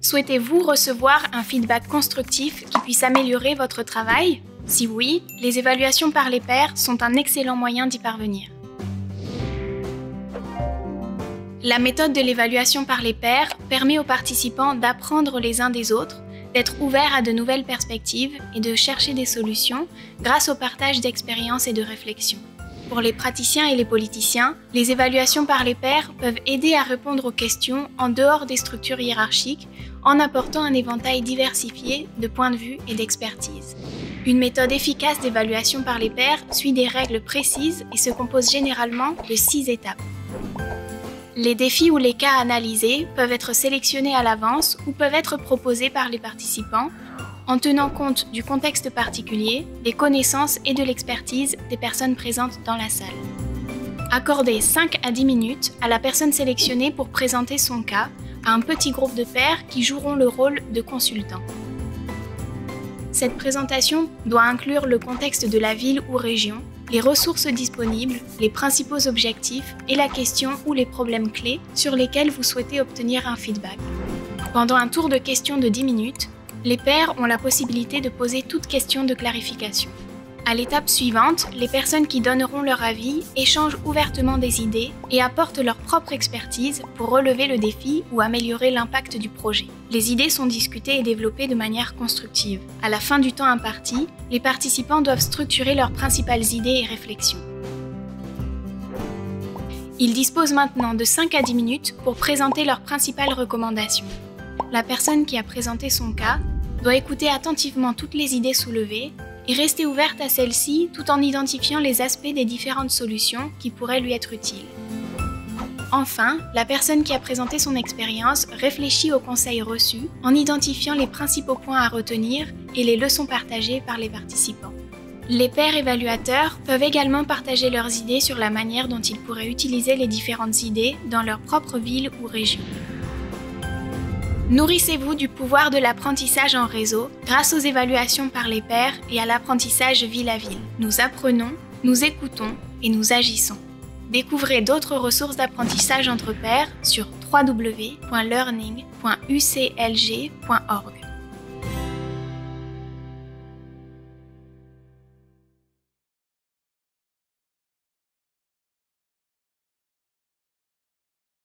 Souhaitez-vous recevoir un feedback constructif qui puisse améliorer votre travail? Si oui, les évaluations par les pairs sont un excellent moyen d'y parvenir. La méthode de l'évaluation par les pairs permet aux participants d'apprendre les uns des autres, d'être ouverts à de nouvelles perspectives et de chercher des solutions grâce au partage d'expériences et de réflexions. Pour les praticiens et les politiciens, les évaluations par les pairs peuvent aider à répondre aux questions en dehors des structures hiérarchiques en apportant un éventail diversifié de points de vue et d'expertise. Une méthode efficace d'évaluation par les pairs suit des règles précises et se compose généralement de 6 étapes. Les défis ou les cas analysés peuvent être sélectionnés à l'avance ou peuvent être proposés par les participants en tenant compte du contexte particulier, des connaissances et de l'expertise des personnes présentes dans la salle. Accordez 5 à 10 minutes à la personne sélectionnée pour présenter son cas à un petit groupe de pairs qui joueront le rôle de consultants. Cette présentation doit inclure le contexte de la ville ou région, les ressources disponibles, les principaux objectifs et la question ou les problèmes clés sur lesquels vous souhaitez obtenir un feedback. Pendant un tour de questions de 10 minutes, les pairs ont la possibilité de poser toute question de clarification. À l'étape suivante, les personnes qui donneront leur avis échangent ouvertement des idées et apportent leur propre expertise pour relever le défi ou améliorer l'impact du projet. Les idées sont discutées et développées de manière constructive. À la fin du temps imparti, les participants doivent structurer leurs principales idées et réflexions. Ils disposent maintenant de 5 à 10 minutes pour présenter leurs principales recommandations. La personne qui a présenté son cas doit écouter attentivement toutes les idées soulevées et rester ouverte à celles-ci tout en identifiant les aspects des différentes solutions qui pourraient lui être utiles. Enfin, la personne qui a présenté son expérience réfléchit aux conseils reçus en identifiant les principaux points à retenir et les leçons partagées par les participants. Les pairs évaluateurs peuvent également partager leurs idées sur la manière dont ils pourraient utiliser les différentes idées dans leur propre ville ou région. Nourrissez-vous du pouvoir de l'apprentissage en réseau grâce aux évaluations par les pairs et à l'apprentissage ville à ville. Nous apprenons, nous écoutons et nous agissons. Découvrez d'autres ressources d'apprentissage entre pairs sur www.learning.uclg.org.